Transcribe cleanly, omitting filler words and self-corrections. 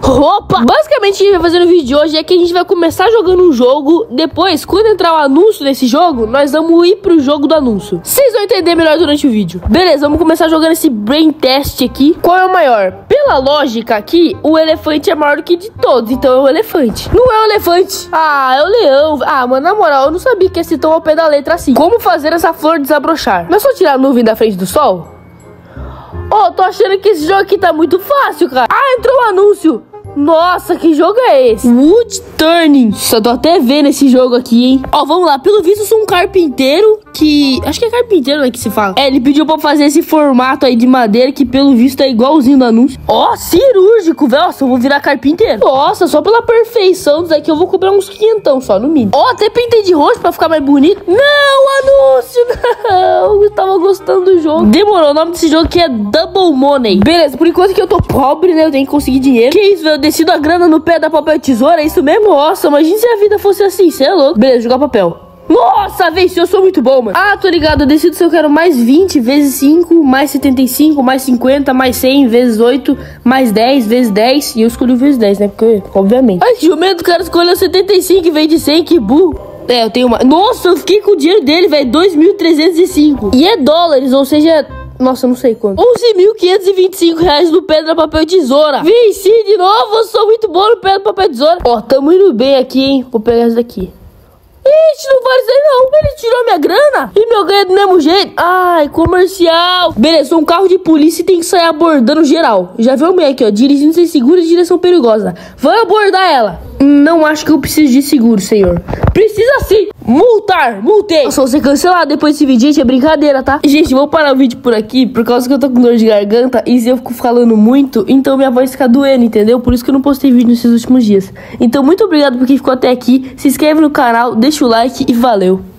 Opa! Basicamente, o que a gente vai fazer no vídeo de hoje é que a gente vai começar jogando um jogo. Depois, quando entrar o anúncio desse jogo, nós vamos ir pro jogo do anúncio. Vocês vão entender melhor durante o vídeo. Beleza, vamos começar jogando esse brain test aqui. Qual é o maior? Pela lógica aqui, o elefante é maior do que de todos. Então é o elefante. Não é o elefante. Ah, é o leão. Ah, mano, na moral, eu não sabia que esse tom ao pé da letra assim. Como fazer essa flor desabrochar? Não é só tirar a nuvem da frente do sol? Oh, tô achando que esse jogo aqui tá muito fácil, cara. Ah, entrou o anúncio. Nossa, que jogo é esse? Wood Turning. Só tô até vendo esse jogo aqui, hein? Ó, vamos lá. Pelo visto, eu sou um carpinteiro que... Acho que é carpinteiro, né, que se fala. É, ele pediu pra fazer esse formato aí de madeira que, pelo visto, é igualzinho do anúncio. Ó, cirúrgico, velho. Nossa, eu vou virar carpinteiro. Nossa, só pela perfeição disso aqui eu vou cobrar uns 500 só, no mínimo. Ó, até pintei de roxo pra ficar mais bonito. Não, anúncio, não. Eu tava gostando do jogo. Demorou. O nome desse jogo aqui é Double Money. Beleza, por enquanto que eu tô pobre, né, eu tenho que conseguir dinheiro. Que isso, velho? Decido a grana no pé da papel e tesoura, é isso mesmo? Nossa, imagina se a vida fosse assim, cê é louco. Beleza, jogar papel. Nossa, venci, eu sou muito bom, mano. Ah, tô ligado, eu decido se eu quero mais 20 vezes 5, mais 75, mais 50, mais 100 vezes 8, mais 10 vezes 10. E eu escolhi o vezes 10, né? Porque, obviamente. Ai, que jumento, o cara escolheu 75 em vez de 100, que burro. É, eu tenho uma... Nossa, eu fiquei com o dinheiro dele, velho, 2.305. E é dólares, ou seja... Nossa, eu não sei quanto. 11.525 reais no pedra, papel e tesoura. Venci de novo, eu sou muito bom no pedra, papel e tesoura. Ó, tamo indo bem aqui, hein. Vou pegar esse daqui. Ixi, não vale isso aí não. Ele tirou minha grana e meu ganho é do mesmo jeito. Ai, comercial. Beleza, sou um carro de polícia e tem que sair abordando geral. Já viu o meio aqui, ó. Dirigindo sem seguro e direção perigosa. Vai abordar ela. Não acho que eu preciso de seguro, senhor. Precisa sim. Multar, multei. Nossa, vou ser cancelado depois desse vídeo, gente. É brincadeira, tá? Gente, vou parar o vídeo por aqui por causa que eu tô com dor de garganta. E se eu fico falando muito, então minha voz fica doendo, entendeu? Por isso que eu não postei vídeo nesses últimos dias. Então, muito obrigado por quem ficou até aqui. Se inscreve no canal, deixa o like e valeu.